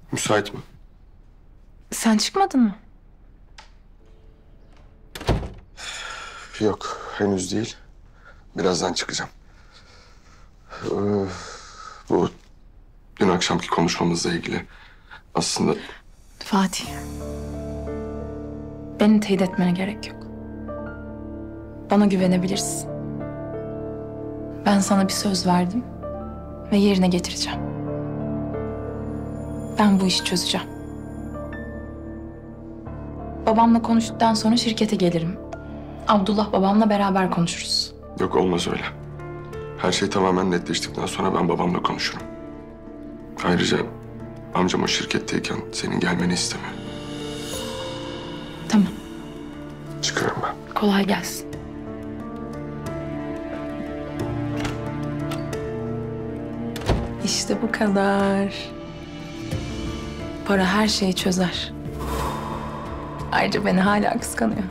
Müsait mi? Sen çıkmadın mı? Yok, henüz değil. Birazdan çıkacağım. Ee, bu dün akşamki konuşmamızla ilgili aslında... Fatih. Beni teyit etmene gerek yok. Bana güvenebilirsin. Ben sana bir söz verdim ve yerine getireceğim. Ben bu işi çözeceğim. Babamla konuştuktan sonra şirkete gelirim. Abdullah babamla beraber konuşuruz. Yok, olmaz öyle. Her şey tamamen netleştikten sonra ben babamla konuşurum. Ayrıca amcam o şirketteyken senin gelmeni istemiyor. Tamam. Çıkıyorum ben. Kolay gelsin. İşte bu kadar. Para her şeyi çözer. Ayrıca beni hala kıskanıyor.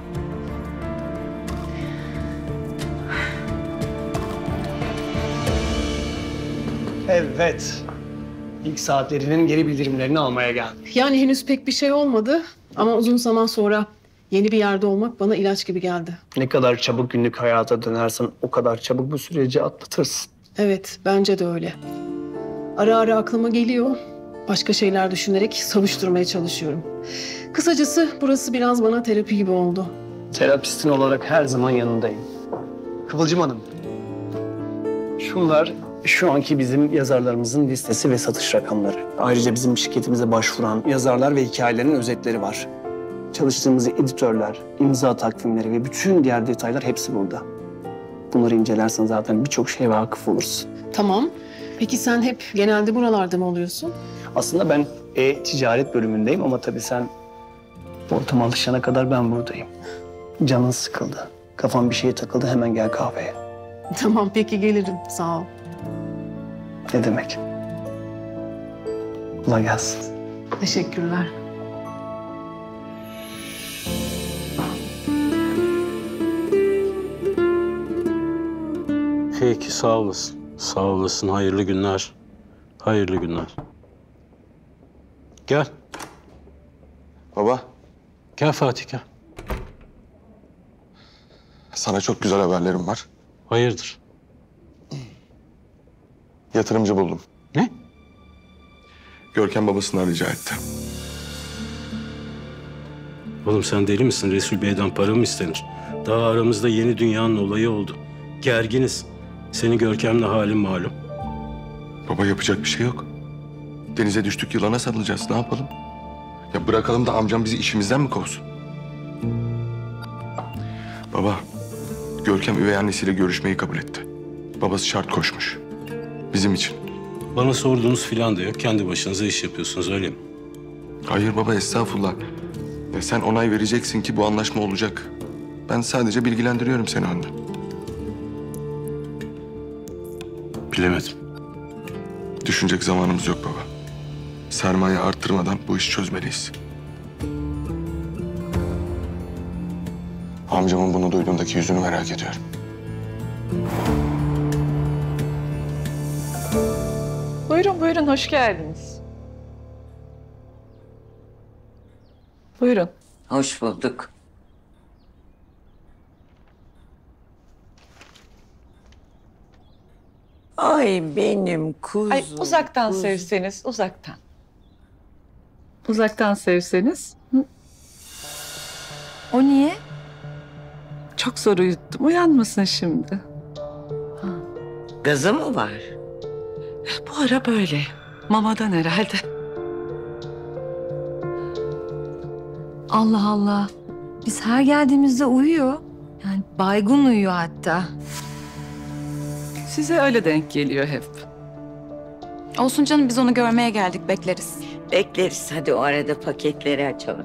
Evet. İlk saatlerinin geri bildirimlerini almaya geldim. Yani henüz pek bir şey olmadı ama uzun zaman sonra yeni bir yerde olmak bana ilaç gibi geldi. Ne kadar çabuk günlük hayata dönersen o kadar çabuk bu süreci atlatırsın. Evet, bence de öyle. Ara ara aklıma geliyor. Başka şeyler düşünerek savuşturmaya çalışıyorum. Kısacası burası biraz bana terapi gibi oldu. Terapistin olarak her zaman yanındayım. Kıvılcım Hanım. Şunlar şu anki bizim yazarlarımızın listesi ve satış rakamları. Ayrıca bizim şirketimize başvuran yazarlar ve hikayelerin özetleri var. Çalıştığımız editörler, imza takvimleri ve bütün diğer detaylar hepsi burada. Bunları incelersen zaten birçok şeye vakıf olursun. Tamam. Peki sen hep genelde buralarda mı oluyorsun? Aslında ben ticaret bölümündeyim ama tabii sen ortama alışana kadar ben buradayım. Canın sıkıldı, kafan bir şeye takıldı, hemen gel kahveye. Tamam, peki gelirim. Sağ ol. Ne demek? Kolay gelsin. Teşekkürler. Peki, sağ olasın. Sağ olasın. Hayırlı günler. Hayırlı günler. Gel. Baba, Gel Fatih, gel. sana çok güzel haberlerim var. Hayırdır? Yatırımcı buldum. Ne? Görkem babasından rica etti. Oğlum sen deli misin? Resul Bey'den para mı istenir? Daha aramızda yeni dünyanın olayı oldu. Gerginiz. Senin Görkem'le halin malum. Baba, yapacak bir şey yok. Denize düştük, yılana sarılacağız. Ne yapalım? Ya bırakalım da amcam bizi işimizden mi kovsun? Baba, Görkem üvey annesiyle görüşmeyi kabul etti. Babası şart koşmuş. Bizim için. Bana sorduğunuz filan da yok. Kendi başınıza iş yapıyorsunuz, öyle mi? Hayır baba, estağfurullah. Ya sen onay vereceksin ki bu anlaşma olacak. Ben sadece bilgilendiriyorum seni önden. Bilemedim. Düşünecek zamanımız yok baba. Sermaye arttırmadan bu işi çözmeliyiz. Amcamın bunu duyduğundaki yüzünü merak ediyorum. Buyurun, buyurun. Hoş geldiniz. Buyurun. Hoş bulduk. Ay benim kuzum. Ay uzaktan sevseniz, uzaktan. Uzaktan sevseniz. Hı? O niye? Çok zor uyuttum. Uyanmasın şimdi. Gazı mı var? Bu ara böyle. Mamadan herhalde. Allah Allah. Biz her geldiğimizde uyuyor. Yani baygın uyuyor hatta. Size öyle denk geliyor hep. Olsun canım, biz onu görmeye geldik, bekleriz. Bekleriz. Hadi o arada paketleri açalım.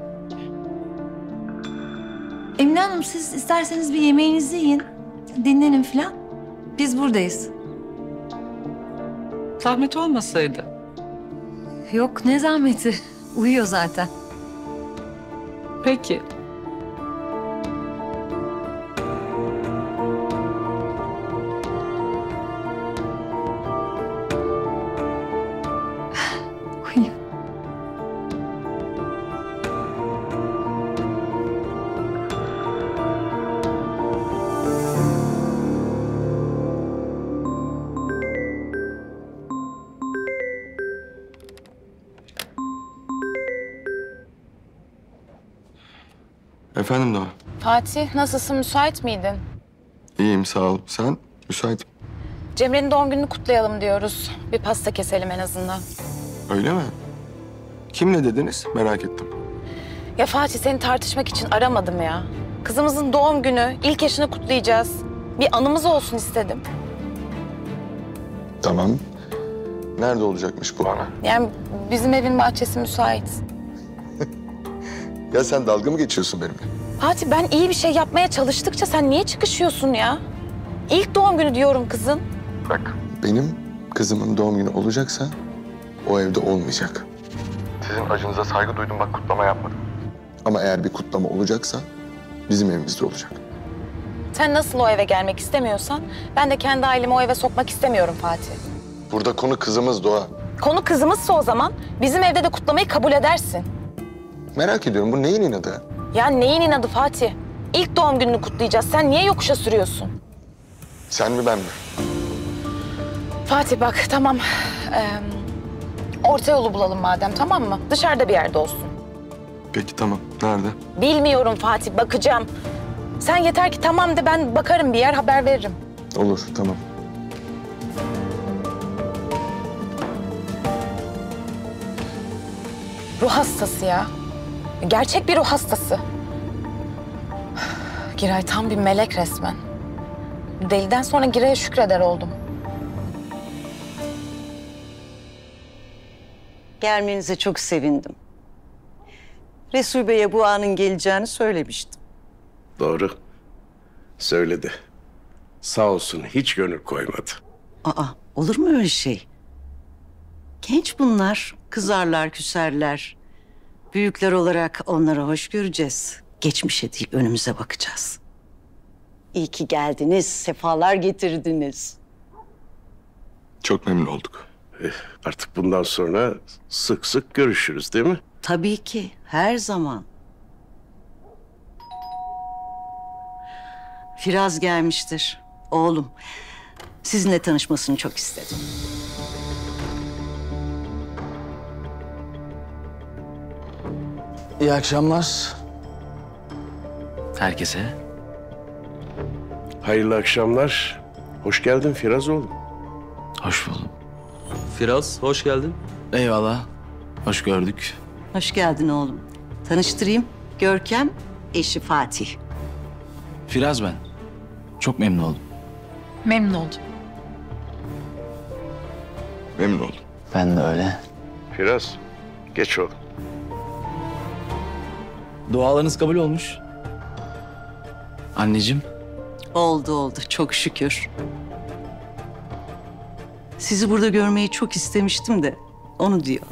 Emine Hanım, siz isterseniz bir yemeğinizi yiyin. Dinlenin falan. Biz buradayız. Zahmet olmasaydı. Yok, ne zahmeti. Uyuyor zaten. Peki. Uyuyor. Efendim Doğa? Fatih, nasılsın? Müsait miydin? İyiyim sağ ol. Sen? Müsaitim. Cemre'nin doğum gününü kutlayalım diyoruz. Bir pasta keselim en azından. Öyle mi? Kimle dediniz? Merak ettim. Ya Fatih, seni tartışmak için aramadım ya. Kızımızın doğum günü, ilk yaşını kutlayacağız. Bir anımız olsun istedim. Tamam. Nerede olacakmış bu ana? Yani bizim evin bahçesi müsait. Ya sen dalga mı geçiyorsun benimle? Fatih, ben iyi bir şey yapmaya çalıştıkça sen niye çıkışıyorsun ya? İlk doğum günü diyorum kızın. Bak. Benim kızımın doğum günü olacaksa o evde olmayacak. Sizin acınıza saygı duydum, bak kutlama yapmadım. Ama eğer bir kutlama olacaksa bizim evimizde olacak. Sen nasıl o eve gelmek istemiyorsan ben de kendi ailemi o eve sokmak istemiyorum Fatih. Burada konu kızımız Doğa. Konu kızımızsa o zaman bizim evde de kutlamayı kabul edersin. Merak ediyorum, bu neyin inadı? Ya neyin inadı Fatih? İlk doğum gününü kutlayacağız. Sen niye yokuşa sürüyorsun? Sen mi ben mi? Fatih bak tamam. Orta yolu bulalım madem, tamam mı? Dışarıda bir yerde olsun. Peki tamam. Nerede? Bilmiyorum Fatih, bakacağım. Sen yeter ki tamam de, ben bakarım bir yer, haber veririm. Olur, tamam. Ruh hastası ya. Gerçek bir ruh hastası. Giray tam bir melek resmen. Deliden sonra Giray'a şükreder oldum. Gelmenize çok sevindim. Resul Bey'e bu anın geleceğini söylemiştim. Doğru. Söyledi. Sağ olsun hiç gönül koymadı. Aa, olur mu öyle şey? Genç bunlar, kızarlar, küserler. Büyükler olarak onlara hoş göreceğiz. Geçmişe değil, önümüze bakacağız. İyi ki geldiniz, sefalar getirdiniz. Çok memnun olduk. Artık bundan sonra sık sık görüşürüz değil mi? Tabii ki, her zaman. Firaz gelmiştir, oğlum. Sizinle tanışmasını çok istedim. İyi akşamlar. Herkese. Hayırlı akşamlar. Hoş geldin Firaz oğlum. Hoş buldum. Firaz, hoş geldin. Eyvallah. Hoş gördük. Hoş geldin oğlum. Tanıştırayım, Görkem, eşi Fatih. Firaz ben. Çok memnun oldum. Memnun oldum. Memnun oldum. Ben de öyle. Firaz, geç oğlum. Dualarınız kabul olmuş. Anneciğim. Oldu, çok şükür. Sizi burada görmeyi çok istemiştim de, onu diyor.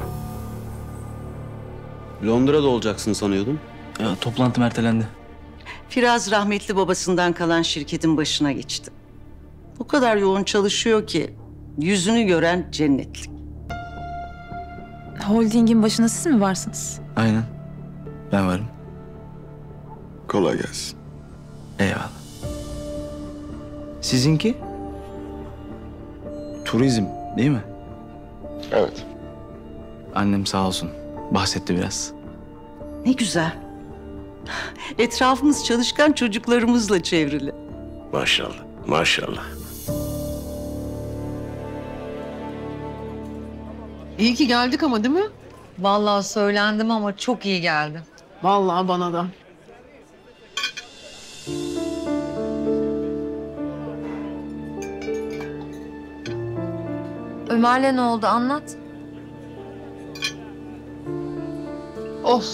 Londra'da olacaksın sanıyordum. Ya, toplantım ertelendi. Firaz rahmetli babasından kalan şirketin başına geçti. O kadar yoğun çalışıyor ki yüzünü gören cennetlik. Holdingin başında siz mi varsınız? Aynen. Ben varım. Kolay gelsin. Eyvallah. Sizinki? Turizm değil mi? Evet. Annem sağ olsun. Bahsetti biraz. Ne güzel. Etrafımız çalışkan çocuklarımızla çevrili. Maşallah, maşallah. İyi ki geldik ama değil mi? Vallahi söylendim ama çok iyi geldi. Vallahi bana da. Ömer'le ne oldu, anlat. Of.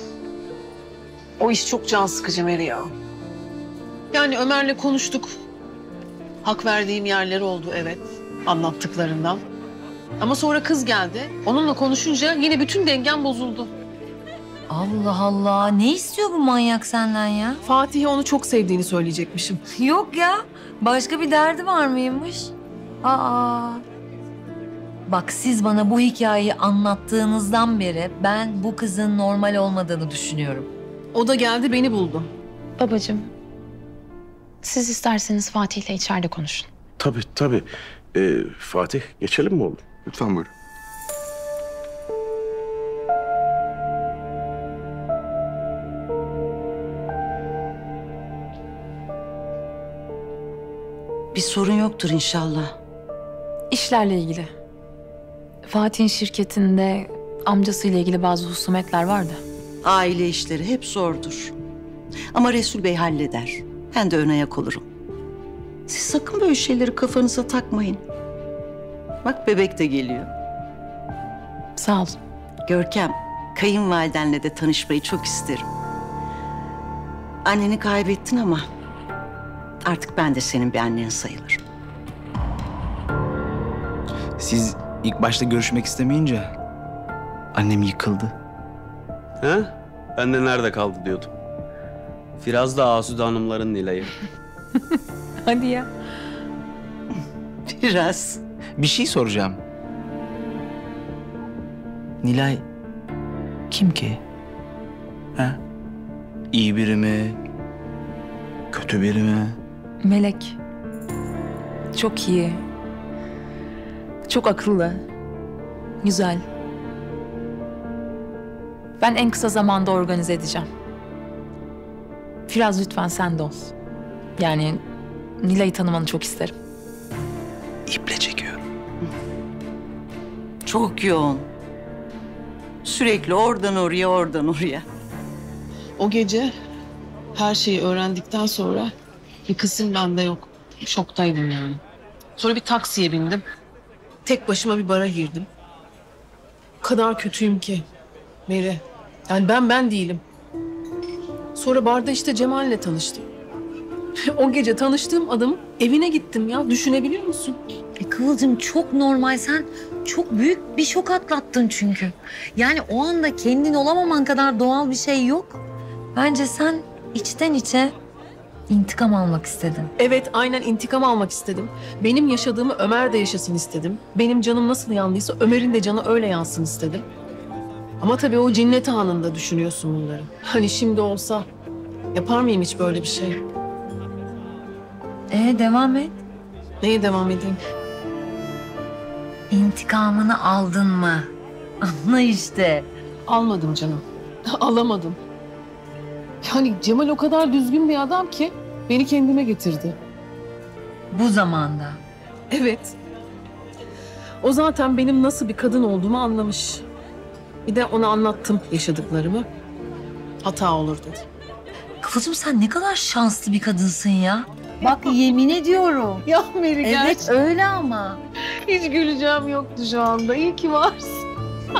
O iş çok can sıkıcı Meri ya. Yani Ömer'le konuştuk. Hak verdiğim yerleri oldu, evet. Anlattıklarından. Ama sonra kız geldi. Onunla konuşunca yine bütün dengem bozuldu. Allah Allah, ne istiyor bu manyak senden ya? Fatih'e onu çok sevdiğini söyleyecekmişim. Yok ya, başka bir derdi var mıymış? Aa. Bak, siz bana bu hikayeyi anlattığınızdan beri ben bu kızın normal olmadığını düşünüyorum. O da geldi, beni buldu. Babacığım, siz isterseniz Fatih'le içeride konuşun. Tabii, tabii. Fatih, geçelim mi oğlum? Lütfen buyurun. Bir sorun yoktur inşallah. İşlerle ilgili. Fatih'in şirketinde amcasıyla ilgili bazı husumetler vardı. Aile işleri hep zordur. Ama Resul Bey halleder. Ben de ön ayak olurum. Siz sakın böyle şeyleri kafanıza takmayın. Bak bebek de geliyor. Sağ ol. Görkem, kayınvalidenle de tanışmayı çok isterim. Anneni kaybettin ama artık ben de senin bir annen sayılırım. Siz ilk başta görüşmek istemeyince annem yıkıldı. He? Ben de nerede kaldı diyordum. Firaz da Asude Hanımların Nilay'ı. Hadi ya. Biraz. Bir şey soracağım. Nilay kim ki? Ha? İyi biri mi? Kötü biri mi? Melek. Çok iyi. Çok akıllı. Güzel. Ben en kısa zamanda organize edeceğim. Firaz lütfen sen de ol. Yani Nilay'ı tanımanı çok isterim. İple çekiyor. Çok yoğun. Sürekli oradan oraya, oradan oraya. O gece her şeyi öğrendikten sonra bir kısım bende yok. Şoktaydım yani. Sonra bir taksiye bindim. Tek başıma bir bara girdim. O kadar kötüyüm ki Meri. Yani ben değilim. Sonra barda işte Cemal'le tanıştım. O gece tanıştığım adamın evine gittim ya. Düşünebiliyor musun? Kıvılcım çok normal. Sen çok büyük bir şok atlattın çünkü. Yani o anda kendin olamaman kadar doğal bir şey yok. Bence sen içten içe intikam almak istedin. Evet, aynen intikam almak istedim. Benim yaşadığımı Ömer de yaşasın istedim. Benim canım nasıl yandıysa Ömer'in de canı öyle yansın istedim. Ama tabii o cinnet anında düşünüyorsun bunları. Hani şimdi olsa yapar mıyım hiç böyle bir şey? Devam et. Neye devam edeyim? İntikamını aldın mı? Anla işte. Almadım canım. Alamadım. Yani Cemal o kadar düzgün bir adam ki beni kendime getirdi. Bu zamanda. Evet. O zaten benim nasıl bir kadın olduğumu anlamış. Bir de ona anlattım yaşadıklarımı. Hata olur dedi. Kıvılcım sen ne kadar şanslı bir kadınsın ya. Bak yemin ediyorum. Ya Meri Evet öyle ama. hiç güleceğim yoktu şu anda. İyi ki varsın.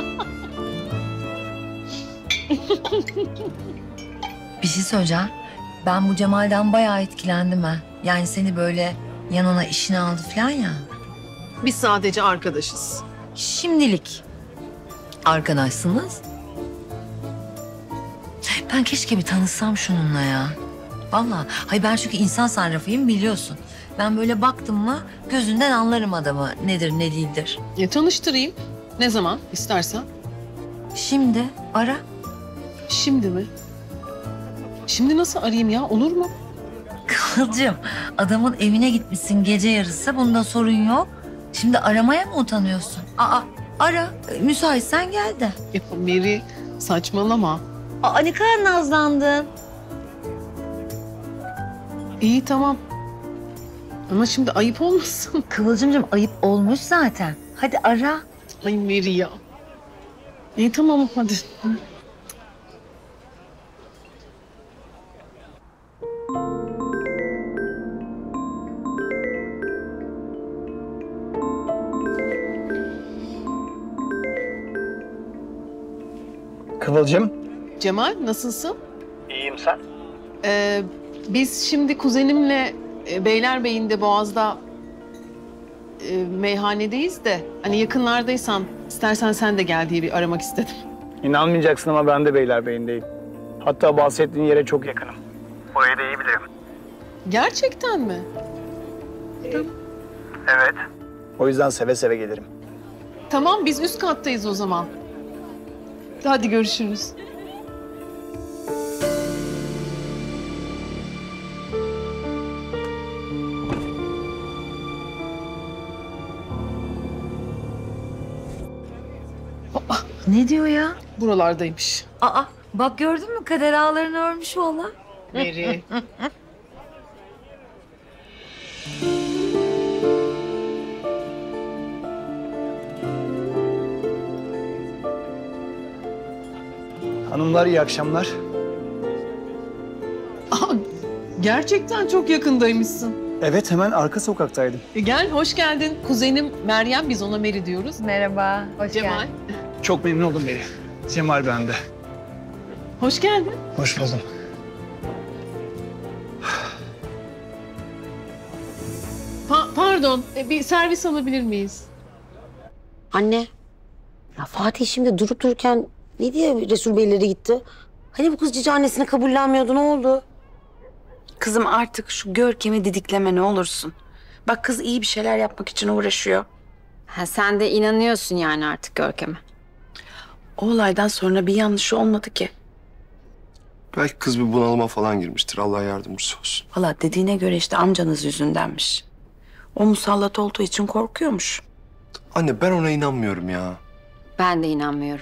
Bir şey söyleyeceğim. Ben bu Cemal'den bayağı etkilendim ha. Yani seni böyle yanına işine aldı falan ya. Biz sadece arkadaşız. Şimdilik arkadaşsınız. Ben keşke bir tanışsam şununla ya. Vallahi. Hayır ben çünkü insan sarrafıyım biliyorsun. Ben böyle baktım mı gözünden anlarım adamı nedir ne değildir. Tanıştırayım. Ne zaman istersen. Şimdi ara. Şimdi mi? Şimdi nasıl arayayım ya? Olur mu? Kıvılcım adamın evine gitmişsin gece yarısı bunda sorun yok. Şimdi aramaya mı utanıyorsun? Ara. Müsaitsen gel de. Ya Meri saçmalama. Ne kadar nazlandın. İyi tamam. Ama şimdi ayıp olmasın. Kıvılcımcığım ayıp olmuş zaten. Hadi ara. Ay Meri ya. İyi tamam hadi. Kıvılcım. Cemal nasılsın? İyiyim sen. Biz şimdi kuzenimle Beylerbeyi'nde Boğaz'da meyhanedeyiz de hani yakınlardaysan istersen sen de gel diye bir aramak istedim. İnanmayacaksın ama ben de Beylerbeyi'ndeyim. Hatta bahsettiğin yere çok yakınım. Orayı da iyi bilirim. Gerçekten mi? Evet. O yüzden seve seve gelirim. Tamam biz üst kattayız o zaman. Hadi görüşürüz. Ne diyor ya? Buralardaymış. Bak gördün mü kader ağlarını örmüş valla. Meri. Hanımlar iyi akşamlar. Aa, gerçekten çok yakındaymışsın. Evet, hemen arka sokaktaydım. Gel, hoş geldin. Kuzenim Meryem, biz ona Meri diyoruz. Merhaba. Hoş Cemal. geldin. Çok memnun oldum Meri. Cemal ben de. Hoş geldin. Hoş buldum. Pardon, bir servis alabilir miyiz? Anne, ya Fatih şimdi durup dururken ne diye Resul Beylere gitti? Hani bu kız cici annesini kabullenmiyordu, ne oldu? Kızım artık şu Görkem'i didikleme ne olursun. Bak kız iyi bir şeyler yapmak için uğraşıyor. Ha, sen de inanıyorsun yani artık Görkem'e. O olaydan sonra bir yanlışı olmadı ki. Belki kız bir bunalıma falan girmiştir. Allah yardımcısı olsun. Valla dediğine göre işte amcanız yüzündenmiş. O musallat olduğu için korkuyormuş. Anne ben ona inanmıyorum ya. Ben de inanmıyorum.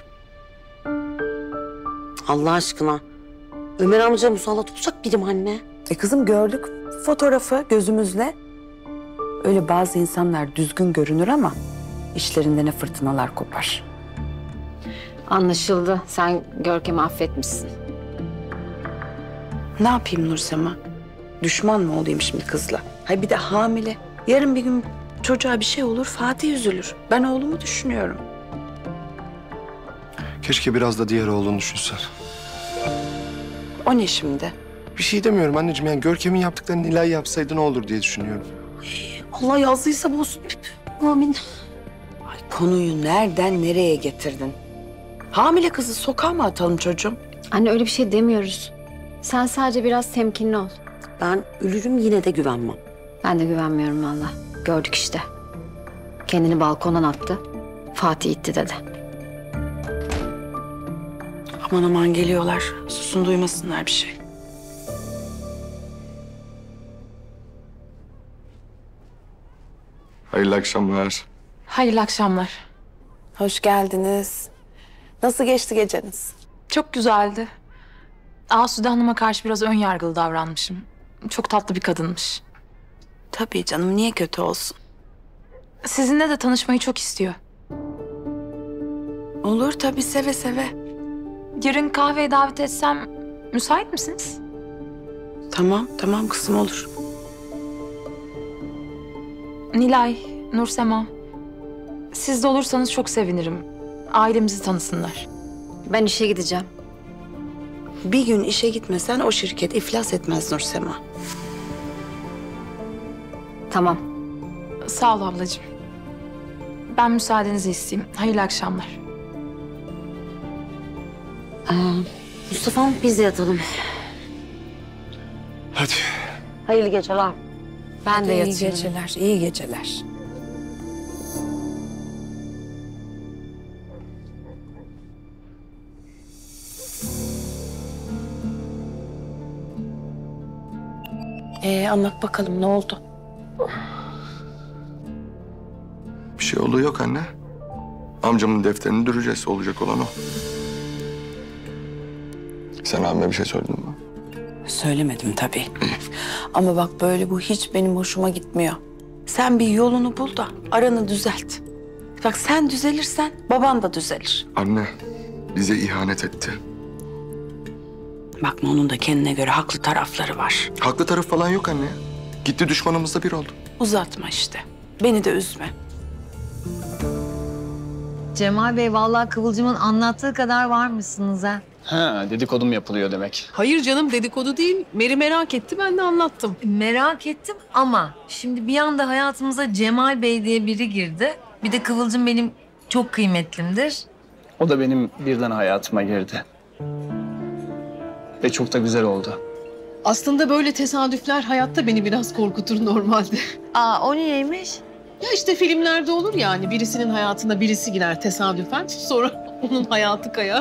Allah aşkına. Ömer amca musallat olacak birim anne. Kızım gördük fotoğrafı gözümüzle. Öyle bazı insanlar düzgün görünür ama işlerinde ne fırtınalar kopar. Anlaşıldı. Sen Görkem'i affetmişsin. Ne yapayım Nursema? Düşman mı olayım şimdi kızla? Hay bir de hamile. Yarın bir gün çocuğa bir şey olur Fatih üzülür. Ben oğlumu düşünüyorum. Keşke biraz da diğer oğlunu düşünsen. O ne şimdi? Bir şey demiyorum anneciğim. Yani Görkem'in yaptıklarını Nilay yapsaydı ne olur diye düşünüyorum. Allah yazdıysa bozsun. Amin. Ay konuyu nereden nereye getirdin? Hamile kızı sokağa mı atalım çocuğum? Anne öyle bir şey demiyoruz. Sen sadece biraz temkinli ol. Ben ölürüm yine de güvenmem. Ben de güvenmiyorum valla. Gördük işte. Kendini balkondan attı. Fatih itti dedi. Aman aman geliyorlar. Susun duymasınlar bir şey. Hayırlı akşamlar. Hayırlı akşamlar. Hoş geldiniz. Nasıl geçti geceniz? Çok güzeldi. Asude Hanım'a karşı biraz ön yargılı davranmışım. Çok tatlı bir kadınmış. Tabii canım, niye kötü olsun? Sizinle de tanışmayı çok istiyor. Olur tabii, seve seve. Yarın kahveye davet etsem müsait misiniz? Tamam kızım, olur. Nilay, Nursema. Siz de olursanız çok sevinirim. Ailemizi tanısınlar. Ben işe gideceğim. Bir gün işe gitmesen o şirket iflas etmez Nursema. Tamam. Sağ ol ablacığım. Ben müsaadenizi isteyeyim. Hayırlı akşamlar. Mustafa'm biz de yatalım. Hadi. Hayırlı geceler. Ben de İyi yatıyorum. geceler, iyi geceler. Anlat bakalım, ne oldu? Bir şey olduğu yok anne. Amcamın defterini düreceğiz. Olacak olan o. Sen abime bir şey söyledin mi? Söylemedim tabii. Ama bak böyle bu hiç benim hoşuma gitmiyor. Sen bir yolunu bul da aranı düzelt. Bak sen düzelirsen baban da düzelir. Anne bize ihanet etti. Bakma, onun da kendine göre haklı tarafları var. Haklı taraf falan yok anne. Gitti düşmanımızla bir oldu. Uzatma işte. Beni de üzme. Cemal Bey vallahi Kıvılcım'ın anlattığı kadar varmışsınız ha. Ha, dedikodum yapılıyor demek. Hayır canım, dedikodu değil. Meri merak etti, ben de anlattım. Merak ettim ama şimdi bir anda hayatımıza Cemal Bey diye biri girdi. Bir de Kıvılcım benim çok kıymetlimdir. O da benim birden hayatıma girdi. Ve çok da güzel oldu. Aslında böyle tesadüfler hayatta beni biraz korkutur normalde. Aa, o niyeymiş? Ya işte filmlerde olur ya, hani birisinin hayatına birisi girer tesadüfen. Sonra onun hayatı kayar.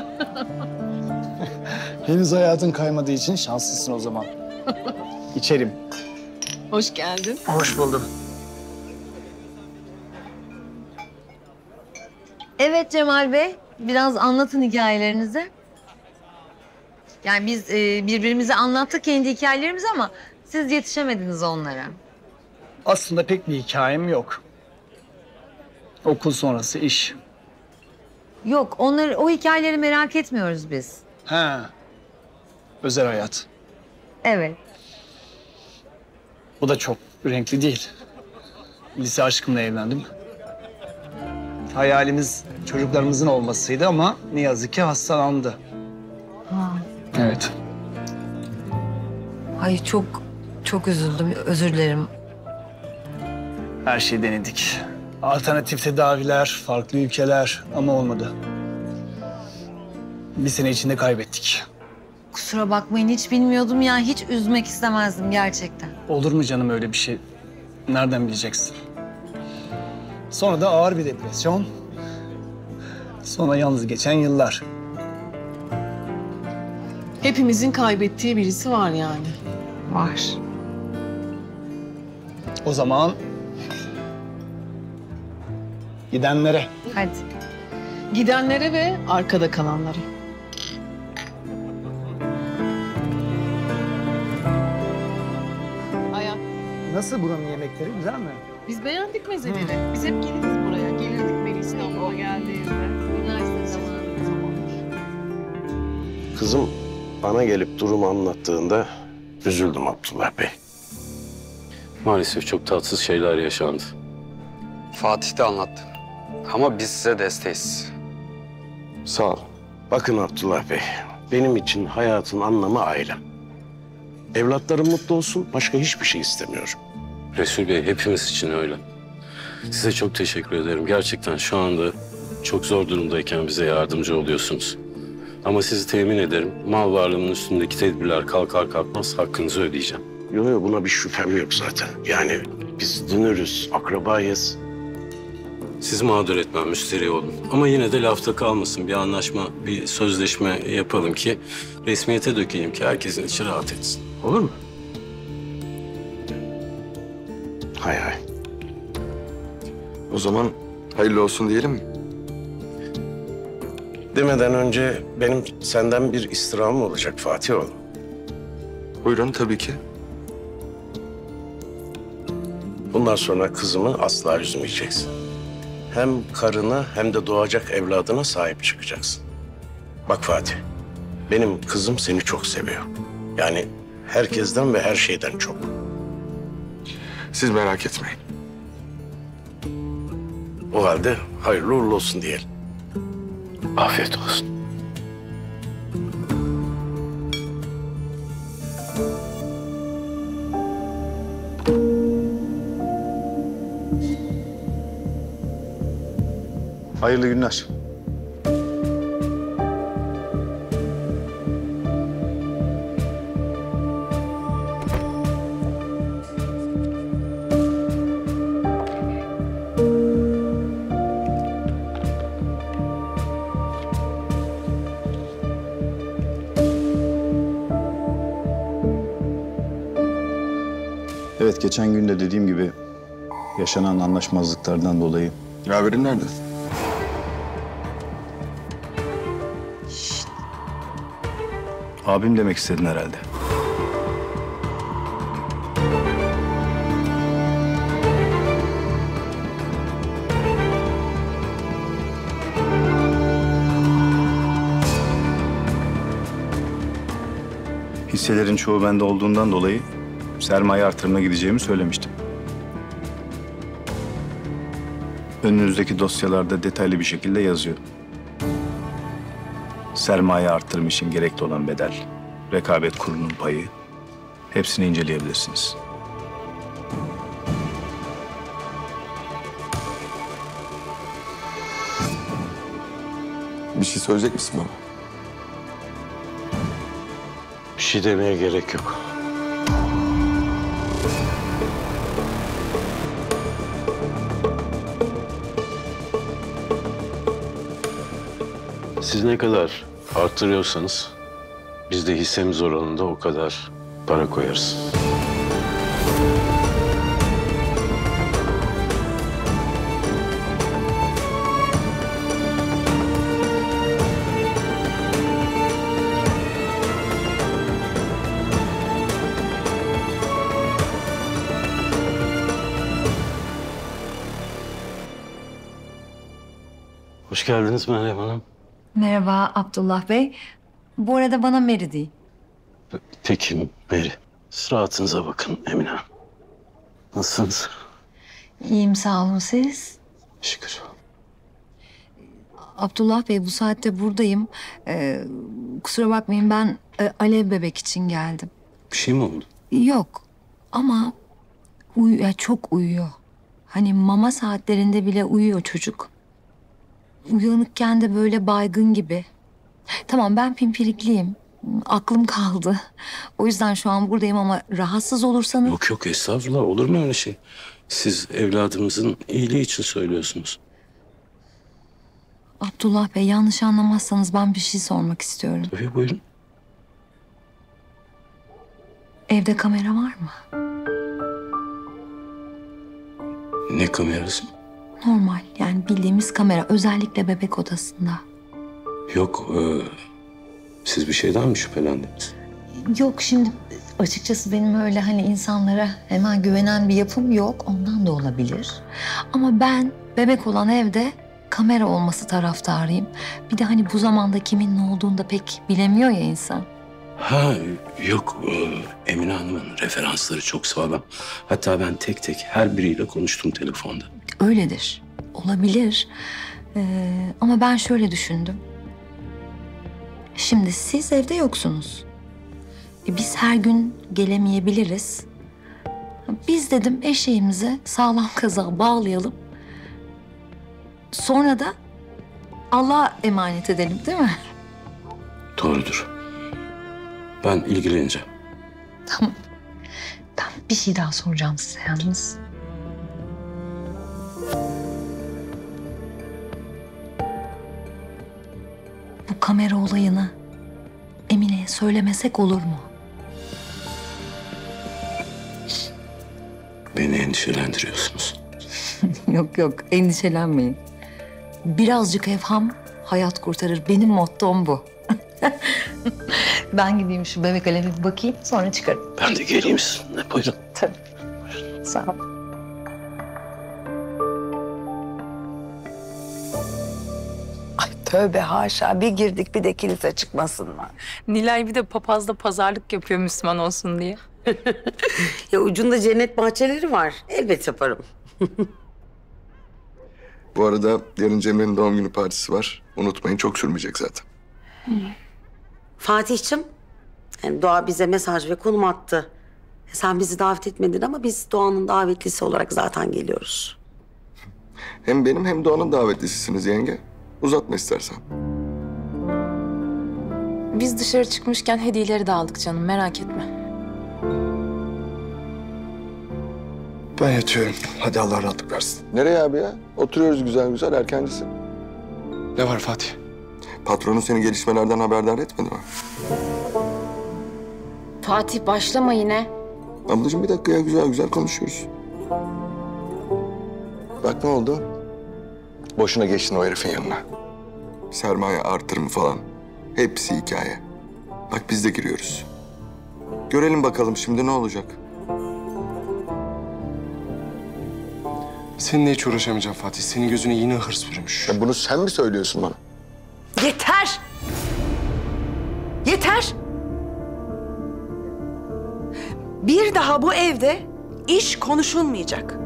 Henüz hayatın kaymadığı için şanslısın o zaman. İçerim. Hoş geldin. Hoş buldum. Evet Cemal Bey, biraz anlatın hikayelerinizi. Yani biz birbirimize anlattık kendi hikayelerimizi ama siz yetişemediniz onlara. Aslında pek bir hikayem yok. Okul sonrası iş. Yok, o hikayeleri merak etmiyoruz biz. Ha. Özel hayat. Evet. Bu da çok renkli değil. Lise aşkımla evlendim. Hayalimiz çocuklarımızın olmasıydı ama ne yazık ki hastalandı. Ha. Evet. Ay çok üzüldüm. Özür dilerim. Her şeyi denedik. Alternatif tedaviler, farklı ülkeler ama olmadı. Bir sene içinde kaybettik. Kusura bakmayın hiç bilmiyordum ya. Hiç üzmek istemezdim gerçekten. Olur mu canım öyle bir şey? Nereden bileceksin? Sonra da ağır bir depresyon. Sonra yalnız geçen yıllar. Hepimizin kaybettiği birisi var yani. Var. O zaman gidenlere. Hadi. Gidenlere ve arkada kalanlara. Hayat. Nasıl buranın yemekleri? Güzel mi? Biz beğendik mezeleri. Biz hep geliriz buraya. Gelirdik beri İstanbul'a geldiğinde. Üniversite zamanı. Kızım bana gelip durumu anlattığında üzüldüm Abdullah Bey. Maalesef çok tatsız şeyler yaşandı. Fatih de anlattı. Ama biz size desteğiz. Sağ ol. Bakın Abdullah Bey, benim için hayatın anlamı ailem. Evlatlarım mutlu olsun, başka hiçbir şey istemiyorum. Resul Bey hepimiz için öyle. Size çok teşekkür ederim. Gerçekten şu anda çok zor durumdayken bize yardımcı oluyorsunuz. Ama sizi temin ederim, mal varlığımın üstündeki tedbirler kalkar kalkmaz hakkınızı ödeyeceğim. Yok buna bir şüphem yok zaten. Yani biz dünürüz, akrabayız. Sizi mağdur etmem, müşteri olun. Ama yine de lafta kalmasın. Bir anlaşma, bir sözleşme yapalım ki resmiyete dökelim ki herkesin içi rahat etsin. Olur mu? Hay hay. O zaman hayırlı olsun diyelim mi? Demeden önce benim senden bir istirhamım olacak Fatih oğlum. Buyurun tabii ki. Bundan sonra kızımı asla üzmeyeceksin. Hem karına hem de doğacak evladına sahip çıkacaksın. Bak Fatih, benim kızım seni çok seviyor. Yani herkesten ve her şeyden çok. Siz merak etmeyin. O halde hayırlı uğurlu olsun diyelim. Afiyet olsun. Hayırlı günler. Evet, geçen gün de dediğim gibi yaşanan anlaşmazlıklardan dolayı. Yaverin nerede? Abim demek istedin herhalde. Hisselerin çoğu bende olduğundan dolayı sermaye artırımına gideceğimi söylemiştim. Önünüzdeki dosyalarda detaylı bir şekilde yazıyor. Sermaye artırım için gerekli olan bedel, rekabet kurulunun payı, hepsini inceleyebilirsiniz. Bir şey söyleyecek misin baba? Bir şey demeye gerek yok. Siz ne kadar arttırıyorsanız biz de hissemiz oranında o kadar para koyarız. Hoş geldiniz Meryem Hanım. Merhaba Abdullah Bey. Bu arada bana Mary değil. Peki Mary. Siz rahatınıza bakın Emine Hanım. Nasılsınız? İyiyim sağ olun siz. Şükür. Abdullah Bey bu saatte buradayım. Kusura bakmayın ben Alev bebek için geldim. Bir şey mi oldu? Yok ama çok uyuyor. Hani mama saatlerinde bile uyuyor çocuk. Uyanıkken de böyle baygın gibi. Tamam ben pimpirikliyim. Aklım kaldı. O yüzden şu an buradayım ama rahatsız olursanız... Yok yok estağfurullah olur mu öyle şey? Siz evladımızın iyiliği için söylüyorsunuz. Abdullah Bey yanlış anlamazsanız ben bir şey sormak istiyorum. Tabii buyurun. Evde kamera var mı? Ne kamerası? Normal yani bildiğimiz kamera özellikle bebek odasında. Yok siz bir şeyden mi şüphelendiniz? Yok şimdi açıkçası benim öyle hani insanlara hemen güvenen bir yapım yok. Ondan da olabilir. Ama ben bebek olan evde kamera olması taraftarıyım. Bir de hani bu zamanda kimin ne olduğunu da pek bilemiyor ya insan. Ha yok Emine Hanım'ın referansları çok sağlam. Hatta ben tek tek her biriyle konuştum telefonda. Öyledir. Olabilir. Ama ben şöyle düşündüm. Şimdi siz evde yoksunuz. Biz her gün gelemeyebiliriz. Biz dedim eşeğimize sağlam kazığa bağlayalım. Sonra da Allah'a emanet edelim değil mi? Doğrudur. Ben ilgileneceğim. Tamam. Ben bir şey daha soracağım size yalnız. Bu kamera olayını Emine'ye söylemesek olur mu? Beni endişelendiriyorsunuz. Yok yok endişelenmeyin. Birazcık evham hayat kurtarır. Benim mottom bu. Ben gideyim şu bebek Alev'e bir bakayım sonra çıkarım. Ben de geleyim sizinle buyurun. Tabii. Sağ ol. Ay tövbe haşa bir girdik bir de kilise çıkmasınlar. Nilay bir de papazda pazarlık yapıyor Müslüman olsun diye. Ya ucunda cennet bahçeleri var. Elbet yaparım. Bu arada yarın Cemre'nin doğum günü partisi var. Unutmayın çok sürmeyecek zaten. Fatih'cim, yani Doğa bize mesaj ve konum attı. Sen bizi davet etmedin ama biz Doğan'ın davetlisi olarak zaten geliyoruz. Hem benim hem Doğan'ın davetlisisiniz yenge. Uzatma istersen. Biz dışarı çıkmışken hediyeleri de aldık canım merak etme. Ben yatıyorum. Hadi Allah rahatlık versin. Nereye abi ya? Oturuyoruz güzel güzel erkencisin. Ne var Fatih? Patronun seni gelişmelerden haberdar etmedi mi? Fatih başlama yine. Ablacığım bir dakika ya güzel güzel konuşuyoruz. Bak ne oldu? Boşuna geçtin o herifin yanına. Sermaye artır mı falan. Hepsi hikaye. Bak biz de giriyoruz. Görelim bakalım şimdi ne olacak? Seninle hiç uğraşamayacağım Fatih. Senin gözüne yine hırs bürümüş. Ya bunu sen mi söylüyorsun bana? Yeter! Yeter! Bir daha bu evde iş konuşulmayacak.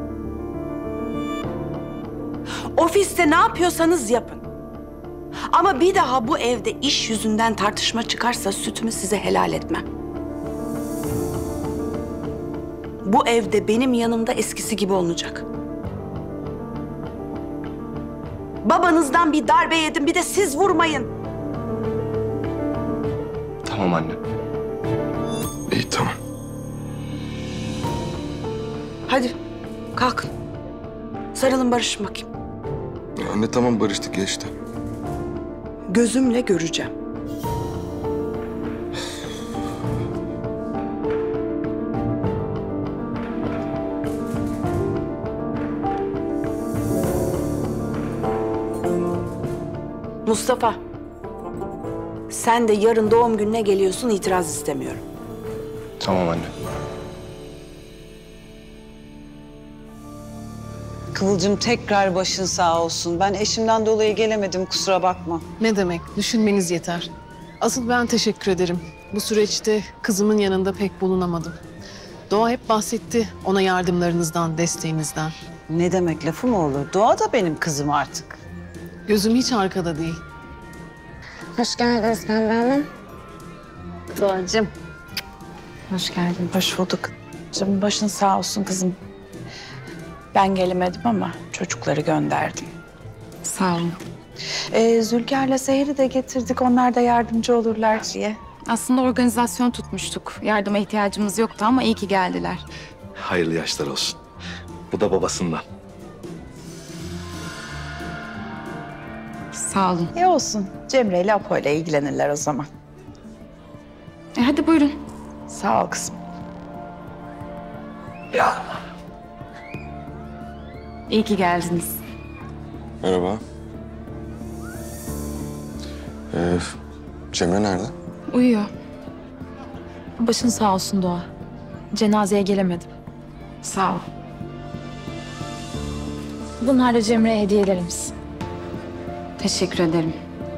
Ofiste ne yapıyorsanız yapın. Ama bir daha bu evde iş yüzünden tartışma çıkarsa sütümü size helal etmem. Bu evde benim yanımda eskisi gibi olmayacak. Babanızdan bir darbe yedim, bir de siz vurmayın. Tamam anne. İyi tamam. Hadi kalkın. Sarılın barışın bakayım. Ya anne tamam barıştık ya işte. Gözümle göreceğim. Mustafa, sen de yarın doğum gününe geliyorsun, itiraz istemiyorum. Tamam anne. Kıvılcım tekrar başın sağ olsun. Ben eşimden dolayı gelemedim kusura bakma. Ne demek? Düşünmeniz yeter. Asıl ben teşekkür ederim. Bu süreçte kızımın yanında pek bulunamadım. Doğa hep bahsetti ona yardımlarınızdan, desteğinizden. Ne demek, lafı mı olur? Doğa da benim kızım artık. Gözüm hiç arkada değil. Hoş geldiniz Pembe Hanım. Doğacığım. Hoş geldin. Hoş bulduk. Canım başın sağ olsun kızım. Ben gelemedim ama çocukları gönderdim. Sağ olun. Zülker'le Seher'i de getirdik. Onlar da yardımcı olurlar diye. Aslında organizasyon tutmuştuk. Yardıma ihtiyacımız yoktu ama iyi ki geldiler. Hayırlı yaşlar olsun. Bu da babasından. Sağ olun. İyi olsun. Cemre ile Apo ile ilgilenirler o zaman. Hadi buyurun. Sağ ol kızım. İyi ki geldiniz. Merhaba. Cemre nerede? Uyuyor. Başın sağ olsun Doğa. Cenazeye gelemedim. Sağ ol. Bunlar da Cemre'ye hediyelerimiz. Teşekkür ederim.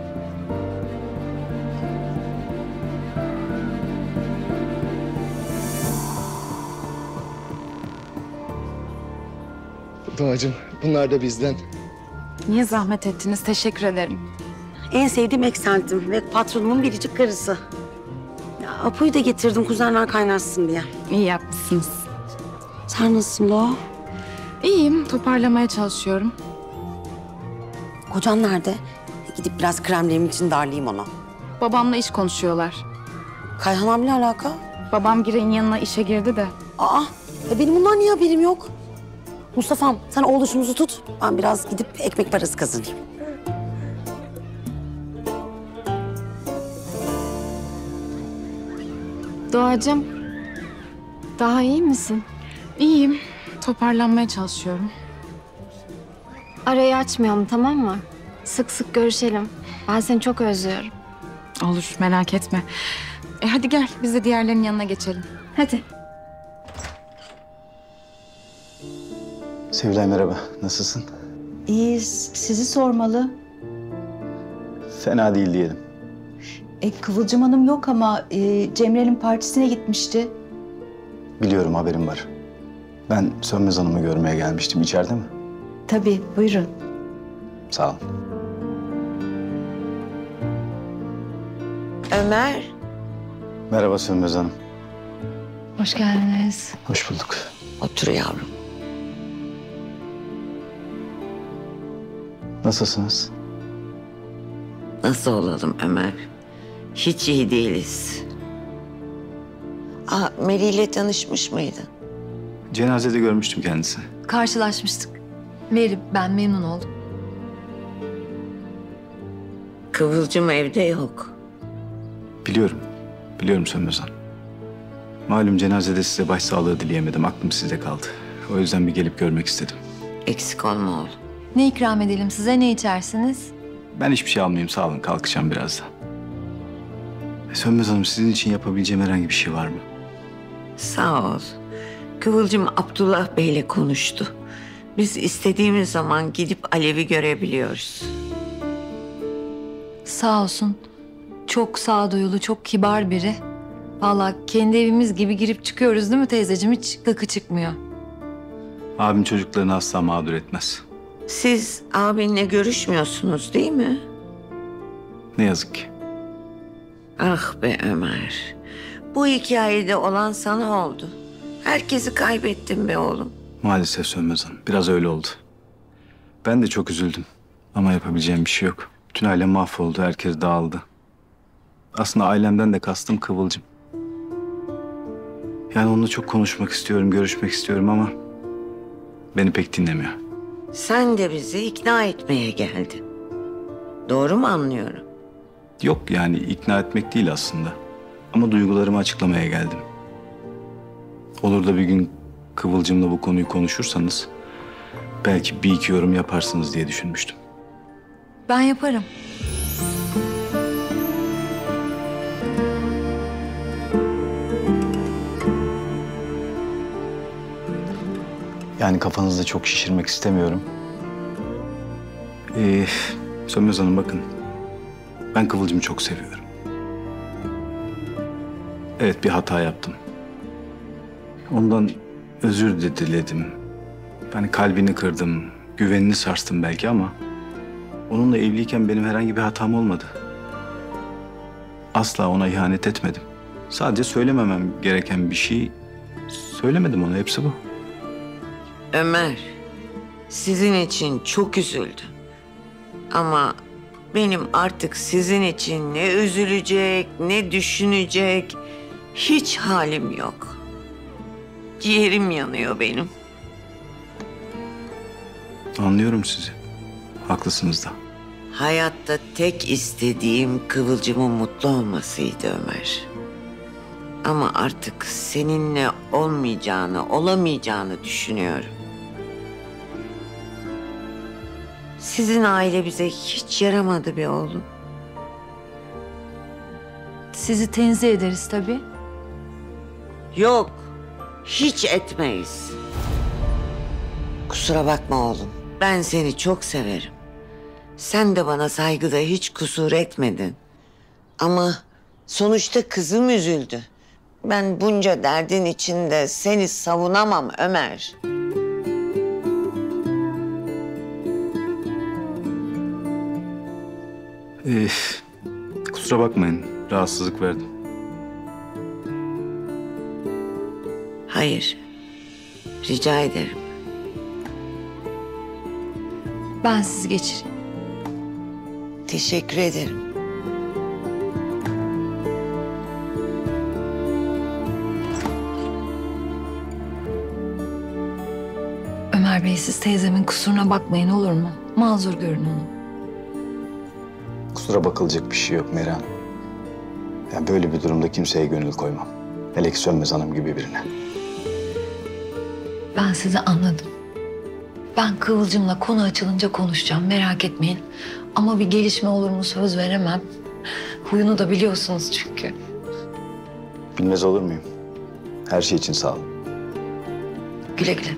Doğacığım, bunlar da bizden. Niye zahmet ettiniz? Teşekkür ederim. En sevdiğim eksentim ve patronumun biricik karısı. Ya, Apo'yu da getirdim kuzenler kaynaşsın diye. İyi yapmışsınız. Sen nasılsın Doğa? İyiyim. Toparlamaya çalışıyorum. Kocan nerede? Gidip biraz kremleyim için darlayayım onu. Babamla iş konuşuyorlar. Kayhan abiyle alaka? Babam Giray'ın yanına işe girdi de. Aa, benim bundan niye haberim yok? Mustafa'm sen oğluşumuzu tut. Ben biraz gidip ekmek parası kazanayım. Doğacığım, daha iyi misin? İyiyim. Toparlanmaya çalışıyorum. Arayı açmayalım, tamam mı? Sık sık görüşelim. Ben seni çok özlüyorum. Olur, merak etme. Hadi gel, biz de diğerlerinin yanına geçelim. Hadi. Sevilay merhaba. Nasılsın? İyiyiz. Sizi sormalı. Fena değil diyelim. Kıvılcım Hanım yok ama Cemre'nin partisine gitmişti. Biliyorum haberim var. Ben Sönmez Hanım'ı görmeye gelmiştim. İçeride mi? Tabii, buyurun. Sağ ol. Ömer. Merhaba Sönmez Hanım. Hoş geldiniz. Hoş bulduk. Otur yavrum. Nasılsınız? Nasıl olalım Ömer? Hiç iyi değiliz. Meri ile tanışmış mıydın? Cenazede görmüştüm kendisini. Karşılaşmıştık. Meri, ben memnun oldum. Kıvılcım evde yok. Biliyorum. Biliyorum Sönmez Hanım. Malum cenazede size başsağlığı dileyemedim. Aklım sizde kaldı. O yüzden bir gelip görmek istedim. Eksik olma oğlum. Ne ikram edelim size, ne içersiniz? Ben hiçbir şey almayayım. Sağ olun. Kalkacağım birazdan. Sönmez Hanım sizin için yapabileceğim herhangi bir şey var mı? Sağ ol. Kıvılcım Abdullah Bey'le konuştu. Biz istediğimiz zaman gidip Alev'i görebiliyoruz. Sağ olsun. Çok sağduyulu, çok kibar biri. Vallahi kendi evimiz gibi girip çıkıyoruz değil mi teyzeciğim? Hiç gıkı çıkmıyor. Abim çocuklarını asla mağdur etmez. Siz abinle görüşmüyorsunuz değil mi? Ne yazık ki. Ah be Ömer. Bu hikayede olan sana oldu. Herkesi kaybettin be oğlum. Maalesef Sönmez Hanım. Biraz öyle oldu. Ben de çok üzüldüm. Ama yapabileceğim bir şey yok. Bütün ailem mahvoldu. Herkes dağıldı. Aslında ailemden de kastım Kıvılcım. Yani onunla çok konuşmak istiyorum, görüşmek istiyorum ama beni pek dinlemiyor. Sen de bizi ikna etmeye geldin. Doğru mu anlıyorum? Yok yani ikna etmek değil aslında. Ama duygularımı açıklamaya geldim. Olur da bir gün Kıvılcım'la bu konuyu konuşursanız belki bir iki yorum yaparsınız diye düşünmüştüm. Ben yaparım. Yani kafanızda çok şişirmek istemiyorum. Sönmez Hanım bakın. Ben Kıvılcım'ı çok seviyorum. Evet, bir hata yaptım. Ondan özür de diledim. Yani kalbini kırdım, güvenini sarstım belki ama... onunla evliyken benim herhangi bir hatam olmadı. Asla ona ihanet etmedim. Sadece söylememem gereken bir şey söylemedim ona. Hepsi bu. Ömer, sizin için çok üzüldüm. Ama benim artık sizin için ne üzülecek, ne düşünecek hiç halim yok. Ciğerim yanıyor benim. Anlıyorum sizi. Haklısınız da. Hayatta tek istediğim Kıvılcım'ın mutlu olmasıydı Ömer. Ama artık seninle olmayacağını, olamayacağını düşünüyorum. Sizin aile bize hiç yaramadı be oğlum. Sizi tenzih ederiz tabii. Yok, hiç etmeyiz. Kusura bakma oğlum. Ben seni çok severim. Sen de bana saygıda hiç kusur etmedin. Ama sonuçta kızım üzüldü. Ben bunca derdin içinde seni savunamam Ömer. Kusura bakmayın. Rahatsızlık verdim. Hayır. Rica ederim. Ben sizi geçireyim. Teşekkür ederim. Ömer Bey, siz teyzemin kusuruna bakmayın olur mu? Mazur görün onu. Kusura bakılacak bir şey yok Meryem. Yani böyle bir durumda kimseye gönül koymam. Hele ki Sönmez Hanım gibi birine. Ben sizi anladım. Ben Kıvılcım'la konu açılınca konuşacağım, merak etmeyin. Ama bir gelişme olur mu söz veremem. Huyunu da biliyorsunuz çünkü. Bilmez olur muyum? Her şey için sağ olun. Güle güle.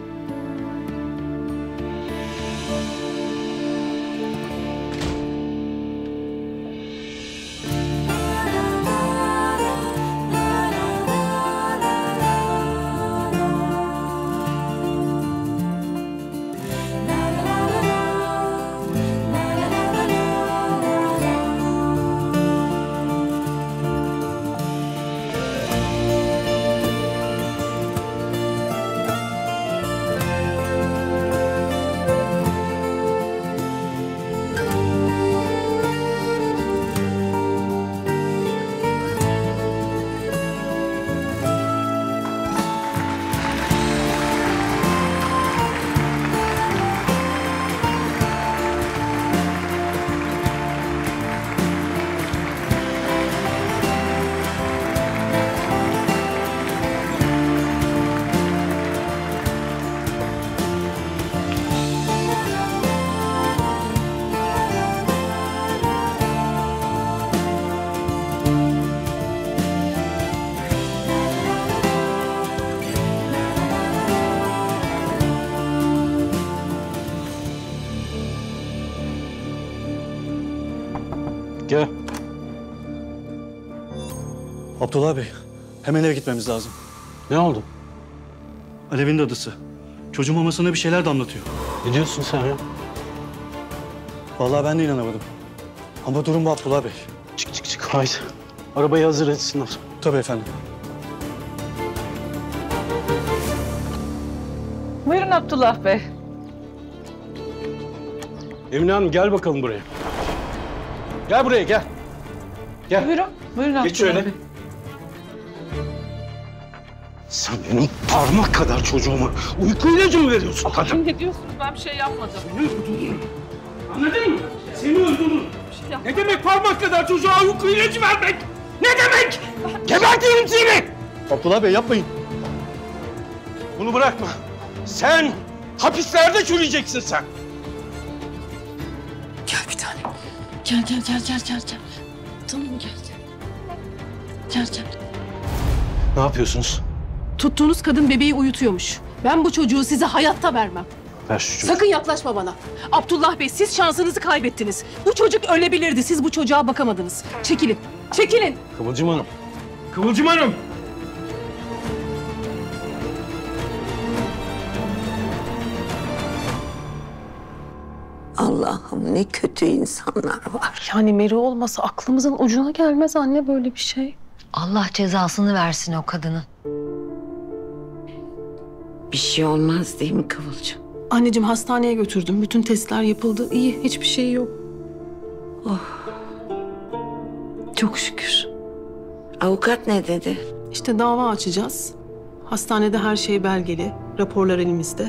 Gel. Abdullah Bey, hemen eve gitmemiz lazım. Ne oldu? Alev'in dadısı. Çocuğun mamasına bir şeyler damlatıyor. Ne diyorsun sen ya? Vallahi ben de inanamadım. Ama durum bu Abdullah Bey. Çık haydi. Arabayı hazır etsinler. Tabii efendim. Buyurun Abdullah Bey. Emine Hanım gel bakalım buraya. Gel buraya gel. Gel. Buyurun. Buyurun Abdullah Geç şöyle. Bey. Sen benim parmak kadar çocuğuma uyku ilacı mı veriyorsun kadın? Ne diyorsunuz? Ben bir şey yapmadım. Anladın mı? Seni öldürürüm. Ne demek parmak kadar çocuğa uyku ilacı vermek? Ne demek? Gebertirim seni! Abdullah Bey yapmayın. Bunu bırakma. Sen hapislerde çürüyeceksin sen. Gel bir tane. Gel. Tamam gel. Gel. Ne yapıyorsunuz? Tuttuğunuz kadın bebeği uyutuyormuş. Ben bu çocuğu size hayatta vermem. Ver şu çocuğu. Sakın yaklaşma bana. Abdullah Bey, siz şansınızı kaybettiniz. Bu çocuk ölebilirdi. Siz bu çocuğa bakamadınız. Çekilin. Kıvılcım Hanım. Kıvılcım Hanım! Allah'ım ne kötü insanlar var. Yani Meri olmasa aklımızın ucuna gelmez anne böyle bir şey. Allah cezasını versin o kadının. Bir şey olmaz değil mi Kıvılcım? Anneciğim hastaneye götürdüm. Bütün testler yapıldı. İyi, hiçbir şey yok. Çok şükür. Avukat ne dedi? İşte dava açacağız. Hastanede her şey belgeli. Raporlar elimizde.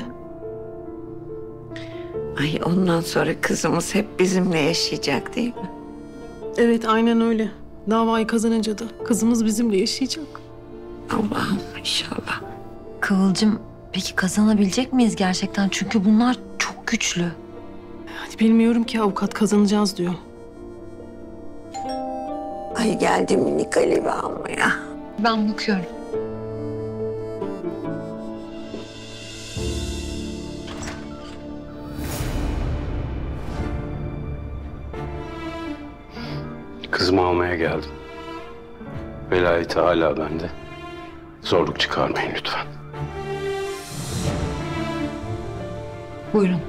Ay ondan sonra kızımız hep bizimle yaşayacak değil mi? Evet, aynen öyle. Davayı kazanınca da kızımız bizimle yaşayacak. Allah'ım inşallah. Kıvılcım, peki kazanabilecek miyiz gerçekten? Çünkü bunlar çok güçlü. Hadi bilmiyorum ki, avukat kazanacağız diyor. Ay geldi minik Alevi almaya. Ben bakıyorum. Kızımı almaya geldim. Velayeti hala bende. Zorluk çıkarmayın lütfen. Buyurun.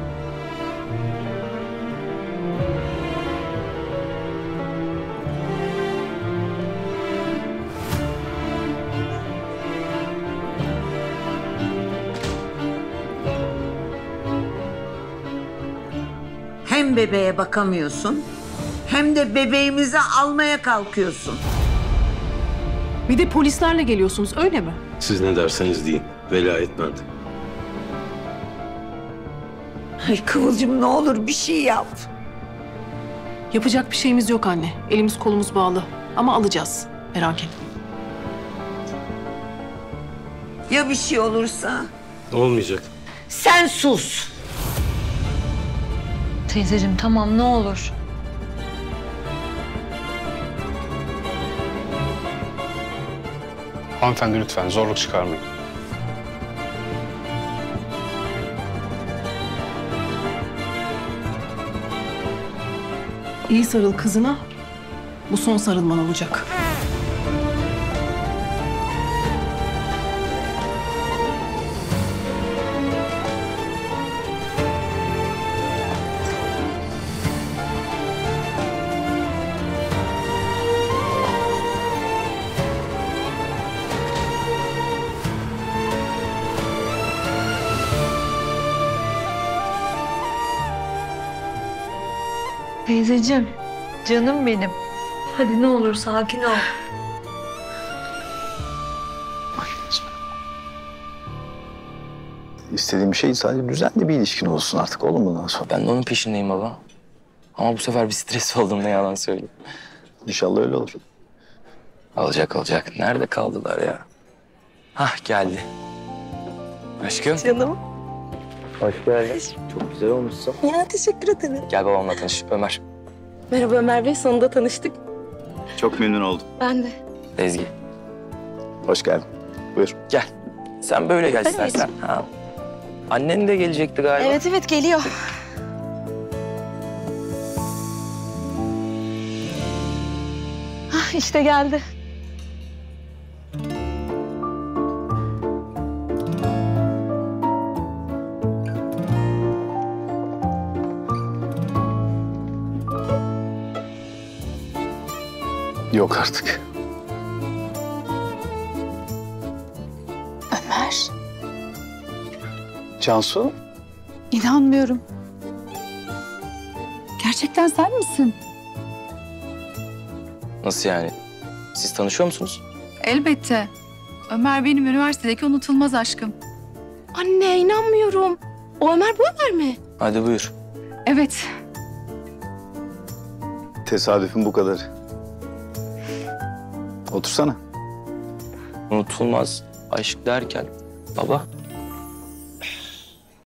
Hem bebeğe bakamıyorsun, hem de bebeğimizi almaya kalkıyorsun. Bir de polislerle geliyorsunuz, öyle mi? Siz ne derseniz deyin. Velayet bende. Ay Kıvılcım ne olur bir şey yap. Yapacak bir şeyimiz yok anne. Elimiz kolumuz bağlı. Ama alacağız. Merak etme. Ya bir şey olursa? Olmayacak. Sen sus. Teyzeciğim tamam, ne olur. Hanımefendi lütfen zorluk çıkarmayın. İyi sarıl kızına. Bu son sarılman olacak. Teyzeciğim, canım benim. Hadi ne olur sakin ol. İstediğim şey sadece düzenli bir ilişkin olsun artık oğlum bundan sonra. Ben de onun peşindeyim baba. Ama bu sefer bir stres oldum, ne yalan söyleyeyim. İnşallah öyle olur. Olacak. Nerede kaldılar ya? Hah geldi. Aşkım. Canım. Hoş geldin. Çok güzel olmuşsun. Ya teşekkür ederim. Gel babamla tanış. Ömer. Merhaba Ömer Bey, sonunda tanıştık. Çok memnun oldum. Ben de. Ezgi. Hoş geldin. Buyur. Gel. Sen böyle gel Hadi istersen. Ha. Annen de gelecekti galiba. Evet geliyor. İşte geldi. Yok artık. Ömer, Cansu? inanmıyorum. Gerçekten sen misin? Nasıl yani? Siz tanışıyor musunuz? Elbette. Ömer benim üniversitedeki unutulmaz aşkım. Anne inanmıyorum. O Ömer bu Ömer mi? Hadi buyur. Evet. Tesadüfün bu kadar. Otursana. Unutulmaz aşk derken baba.